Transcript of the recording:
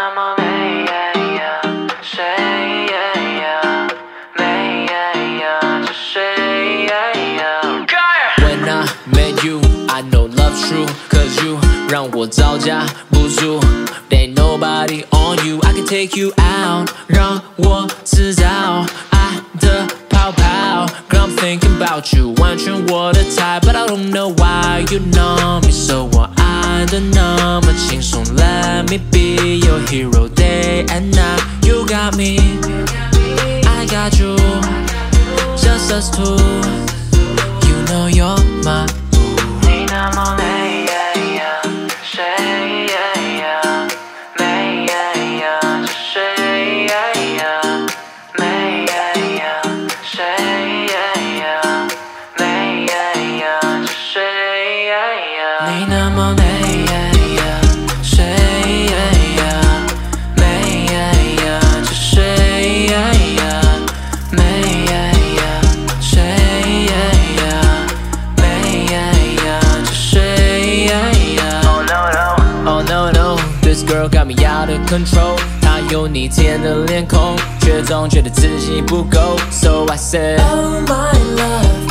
那么美，谁美着谁？When I met you, I know love's true, 'cause you 让我招架不住。Ain't nobody on you, I can take you out， 让我制造爱的泡泡。Girl, I'm thinking about you， 完全我的菜 ，But I don't know why you know me so， 我爱的那么轻松。Let me be your hero day and night. You got me, I got you, just us two. You know you're my boo. 你那么美，谁美着谁？美谁美着谁？你那么美。This girl got me out of control， 她有逆天的脸孔，却总觉得自己不够。So I said, Oh my love。